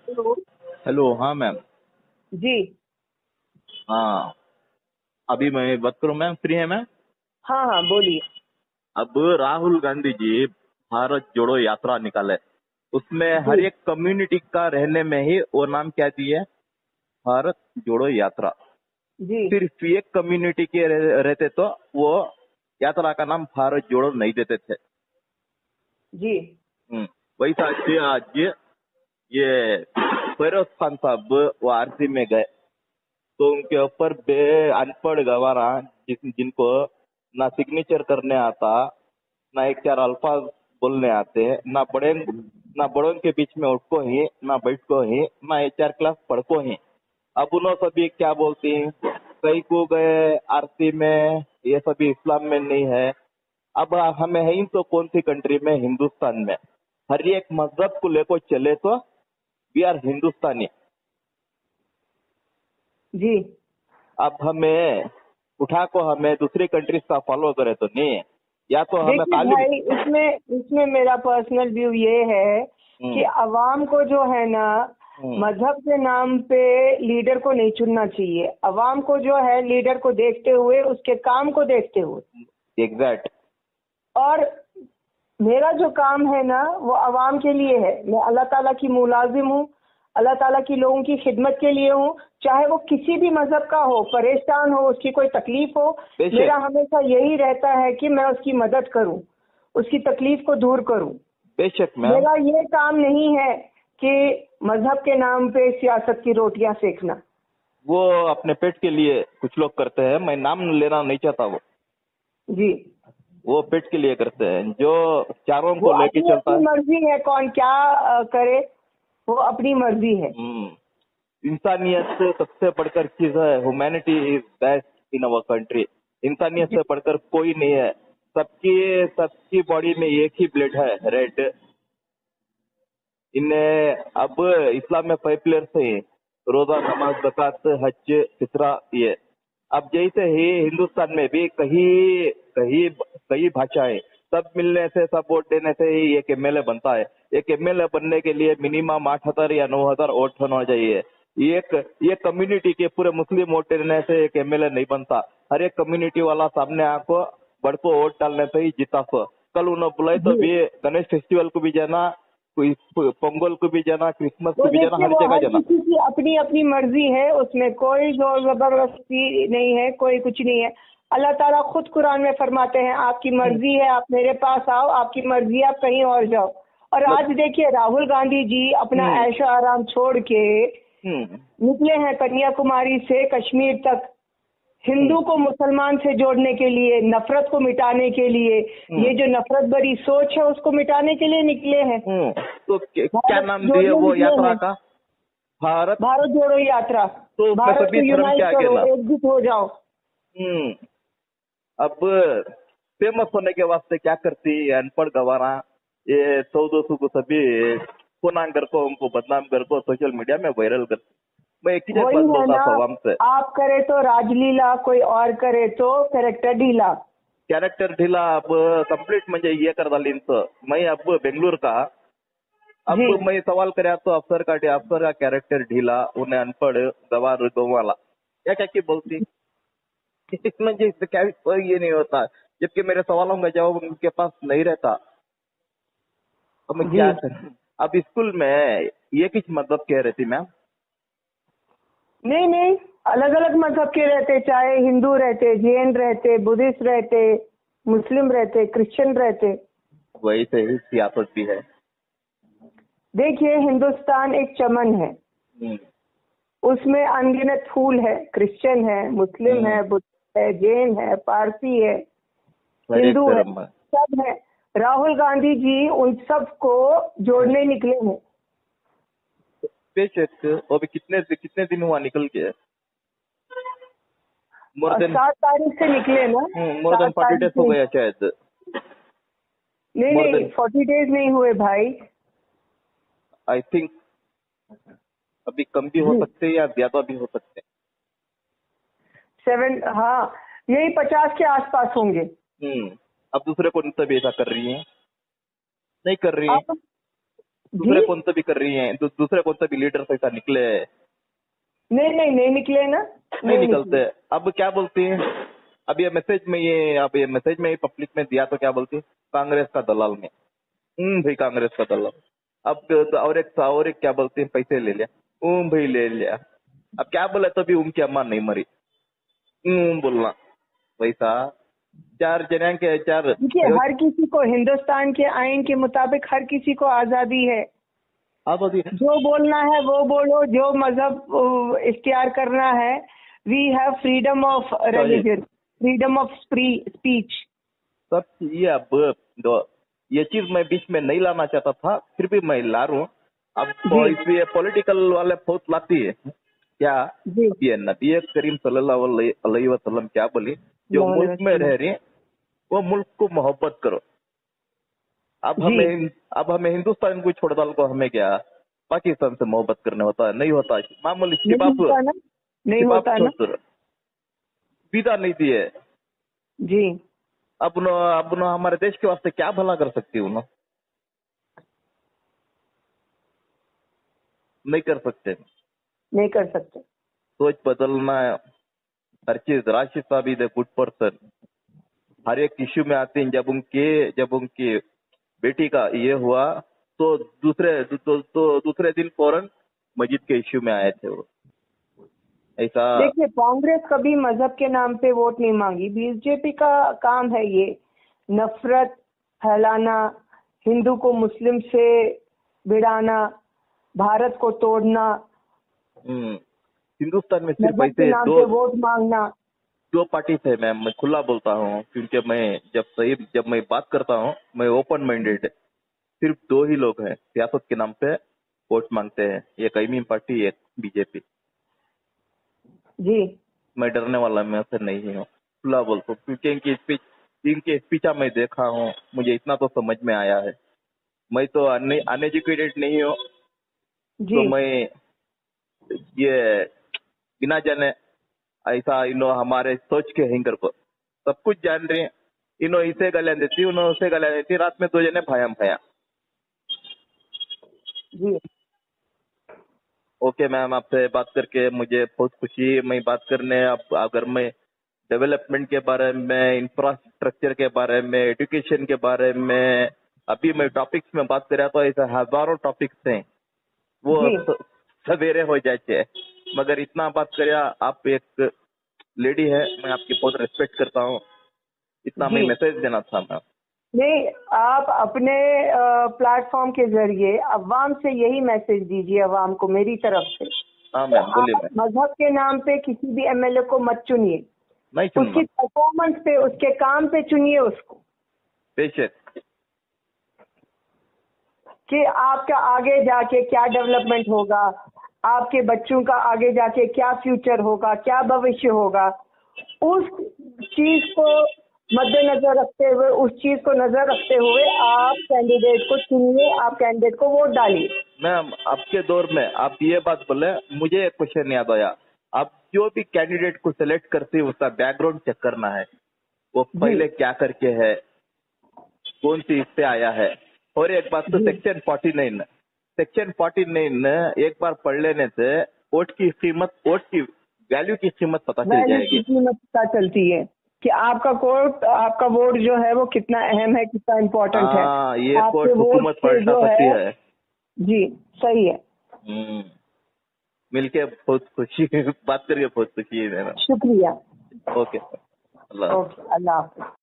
Hello. Hello. हाँ ma'am. जी। हाँ, अभी मैं बात करूँ मैम, फ्री है मैम? हाँ हाँ, बोलिए। अब राहुल गांधी जी भारत जोड़ो यात्रा निकाले, उसमें जी हर एक कम्युनिटी का रहने में ही वो नाम क्या दिए, भारत जोड़ो यात्रा। जी सिर्फ एक कम्युनिटी के रहते तो वो यात्रा का नाम भारत जोड़ो नहीं देते थे। जी वैसा आज ये फिरोज खान साहब वो आरसी में गए तो उनके ऊपर अनपढ़ गवारा जिनको ना सिग्नेचर करने आता, ना एक चार अल्फाज बोलने आते, ना बड़ों के बीच में उठको ही, ना बैठको ही, ना एक चार क्लास पढ़को ही। अब उन्होंने सभी क्या बोलती हैं, कई को गए आरती में, ये सभी इस्लाम में नहीं है। अब हमें है ही तो कौन सी कंट्री में, हिंदुस्तान में हर एक मजहब को लेकर चले तो वी आर हिंदुस्तानी। जी। अब हमें उठा को हमें दूसरी कंट्रीज का फॉलो करे तो नहीं है, या तो हमें देखिए तालीम। भाई, इसमें इसमें मेरा पर्सनल व्यू ये है कि अवाम को जो है ना, मजहब के नाम पे लीडर को नहीं चुनना चाहिए। अवाम को जो है, लीडर को देखते हुए, उसके काम को देखते हुए। एग्जैक्ट। और मेरा जो काम है ना, वो अवाम के लिए है। मैं अल्लाह ताला की मुलाजिम हूँ, अल्लाह ताला की लोगों की खिदमत के लिए हूँ। चाहे वो किसी भी मजहब का हो, परेशान हो, उसकी कोई तकलीफ हो, मेरा हमेशा यही रहता है कि मैं उसकी मदद करूँ, उसकी तकलीफ को दूर करूँ। बेशक मैम। मेरा ये काम नहीं है कि मजहब के नाम पे सियासत की रोटियां सेकना। वो अपने पेट के लिए कुछ लोग करते हैं, मैं नाम लेना नहीं चाहता। जी। वो पेट के लिए करते हैं, जो चारों वो को लेके अपनी चलता अपनी है। मर्जी है, कौन क्या करे, वो अपनी मर्जी है। इंसानियत से सबसे बढ़कर चीज है, humanity is best in our country. इंसानियत से बढ़कर कोई नहीं है। सबकी सबकी बॉडी में एक ही ब्लड है, रेड। इन्हें अब इस्लाम में 5 पिलर्स है, रोजा, नमाज, ज़कात, हज, फितरा, ये। अब जैसे ही हिंदुस्तान में भी कहीं कहीं कई भाषाएं, सब मिलने से, सब वोट देने से ही एक एमएलए बनता है। एक एमएलए बनने के लिए मिनिमम 8,000 या 9,000 वोट होना चाहिए। ये कम्युनिटी के पूरे मुस्लिम वोट देने से एक एमएलए नहीं बनता। हर एक कम्युनिटी वाला सामने आको बड़को वोट डालने से ही जीता। कल उन्होंने बुलाए तो भी गणेश फेस्टिवल को भी जाना, कोई पोंगल को भी जाना, क्रिसमस वो को भी जाना, देखिए, हर वो जगह हर जाना। किसी की अपनी अपनी मर्जी है, उसमें कोई जोर जबरदस्ती नहीं है, कोई कुछ नहीं है। अल्लाह ताला खुद कुरान में फरमाते हैं, आपकी मर्जी है आप मेरे पास आओ, आपकी मर्जी है आप कहीं और जाओ। और आज देखिए, राहुल गांधी जी अपना ऐशो आराम छोड़ के निकले हैं कन्याकुमारी से कश्मीर तक, हिंदू को मुसलमान से जोड़ने के लिए, नफरत को मिटाने के लिए। ये जो नफरत भरी सोच है उसको मिटाने के लिए निकले हैं। तो क्या नाम दिए वो यात्रा का? भारत जोड़ो यात्रा। तो उसमें भारत सभी को धर्म के यूनाइट आगे करो, ला। एकजुट हो जाओ। अब फेमस होने के वास्ते क्या करती है अनपढ़ गवारा, ये 100-200 को सभी पुनांग कर को, उनको बदनाम कर को सोशल मीडिया में वायरल करती। मैं एक ही बात वही है बोलता ना, था आवाम से, आप करे तो राजलीला, कोई और करे तो कैरेक्टर ढीला। कैरेक्टर ढीला अब कंप्लीट म्हणजे ये कर डाली इनचं। मैं अब बेंगलुरु का, अब जी मैं सवाल कराया तो अफसर का कैरेक्टर ढीला, उन्हें अनपढ़ गवार गवाला, क्या क्या की बोलती। म्हणजे इससे क्या ये नहीं होता, जबकि मेरे सवालों का जवाब उनके पास नहीं रहता। अब मैं जी। क्या करूं? अब स्कूल में ये किस मतलब कह रही थी मैम? नहीं नहीं, अलग अलग मजहब के रहते, चाहे हिंदू रहते, जैन रहते, बुद्धिस्ट रहते, मुस्लिम रहते, क्रिश्चियन रहते। वही से ही सियासत भी है। देखिए, हिंदुस्तान एक चमन है, उसमें अनगिनत फूल है। क्रिश्चियन है, मुस्लिम है, बुद्ध है, जैन है, पारसी है, हिंदू है, सब है। राहुल गांधी जी उन सब को जोड़ने निकले हैं। बेशक। अभी कितने दिन हुआ निकल के? मोर देन 7 तारीख से निकले ना। मोर देन 7 40 तारीख डेज हो से। गया शायद। नहीं more नहीं, than 40 डेज नहीं हुए भाई। आई थिंक अभी कम भी हो सकते हैं या ज्यादा भी हो सकते 7, हाँ, यही 50 के आसपास होंगे। हैं। अब दूसरे को तभी ऐसा कर रही है, नहीं कर रही है। अब दूसरे कौन सा भी कर रही हैं, दूसरे कौन सा भी लीडर ऐसा निकले? नहीं निकले ना, नहीं निकलते। अब क्या बोलती हैं? अब ये मैसेज में पब्लिक में दिया तो क्या बोलती है? कांग्रेस का दलाल में। भाई कांग्रेस का दलाल। अब तो और एक क्या बोलती है? पैसे ले लिया। भाई ले लिया। अब क्या बोले तो भी उनकी अम्मा नहीं मरी। बोलना वैसा चार जने के चार। देखिए, हर किसी को हिंदुस्तान के आईन के मुताबिक हर किसी को आजादी है। अब जो बोलना है वो बोलो, जो मजहब इख्तियार करना है। We have freedom of religion, freedom of speech. सब ये चीज मैं बीच में नहीं लाना चाहता था, फिर भी मैं ला रहा हूँ। अब इसलिए पॉलिटिकल वाले बहुत लाती है क्या? ये नबी करीम सल्लल्लाहु अलैहि वसल्लम क्या बोली? जो मुल्क में रह रही वो मुल्क को मोहब्बत करो। अब हमें हिंदुस्तान को छोड़ डाल को हमें क्या पाकिस्तान से मोहब्बत करने होता है? नहीं होता। मामूली नहीं होता ना। वीजा नहीं दिए जी। अब हमारे देश के वास्ते क्या भला कर सकती हूँ? नहीं कर सकते। सोच बदलना है हर चीज। राशिद साहब इज ए गुड पर्सन। हर एक इश्यू में आते हैं। जब उनकी बेटी का ये हुआ तो दूसरे दिन फौरन मस्जिद के इश्यू में आए थे वो। ऐसा देखिए, कांग्रेस कभी मजहब के नाम पे वोट नहीं मांगी। बीजेपी का काम है ये नफरत फैलाना, हिंदू को मुस्लिम से भिड़ाना, भारत को तोड़ना। हिंदुस्तान में सिर्फ ऐसे वोट मांगना। दो पार्टी थे। मैं खुला बोलता हूँ क्योंकि मैं जब मैं बात करता हूँ मैं ओपन माइंडेड। सिर्फ दो ही लोग हैं सियासत के नाम पे वोट मांगते हैं, एक आईमीम पार्टी, एक बीजेपी। जी। मैं डरने वाला मैं से नहीं हूँ, खुला बोलता हूँ क्योंकि इनके स्पीचा मैं देखा हूँ। मुझे इतना तो समझ में आया है। मैं तो अनएजुकेटेड नहीं हूँ, तो मैं ये बिना जाने ऐसा हमारे सोच के हैंगर को सब कुछ जान रहे हैं। इसे गले देती, उन्होंने उसे गले देती। रात में दो जने भाया। जी। ओके मैम, आपसे बात करके मुझे बहुत खुशी है। मैं बात करने अब अगर मैं डेवलपमेंट के बारे में, इंफ्रास्ट्रक्चर के बारे में, एजुकेशन के बारे में अभी मैं टॉपिक्स में बात कर रहा तो ऐसे हजारों टॉपिक्स हैं वो सवेरे हो जाते। मगर इतना बात कर आप एक लेडी है, मैं आपकी बहुत रिस्पेक्ट करता हूँ। इतना मैं मैसेज देना था मैम। नहीं, आप अपने प्लेटफॉर्म के जरिए अवाम से यही मैसेज दीजिए अवाम को मेरी तरफ से। हाँ मैम, बोलिए मैम। मजहब के नाम पे किसी भी एमएलए को मत चुनिए। नहीं चुनना। उसकी परफॉर्मेंस पे, उसके काम पे चुनिए उसको। बेशक कि आपका आगे जाके क्या डेवलपमेंट होगा, आपके बच्चों का आगे जाके क्या फ्यूचर होगा, क्या भविष्य होगा, उस चीज को मद्देनजर रखते हुए, उस चीज को नजर रखते हुए आप कैंडिडेट को चुनिए, आप कैंडिडेट को वोट डालिए। मैम, आपके दौर में आप ये बात बोले, मुझे एक क्वेश्चन याद आया। आप जो भी कैंडिडेट को सिलेक्ट करते हैं उसका बैकग्राउंड चेक करना है। वो पहले क्या करके है, कौन सी इससे आया है। और एक बात तो सेक्शन 49 एक बार पढ़ लेने से वोट की वैल्यू की कीमत पता चल जाएगी। कीमत पता चलती है कि आपका वोट जो है वो कितना अहम है, कितना इम्पोर्टेंट है। ये वोट हुकूमत पलटा सकती है। जी, सही है। मिलके बहुत खुशी, बात करके बहुत खुशी है। शुक्रिया। ओके, अल्लाह हाफ़िज़।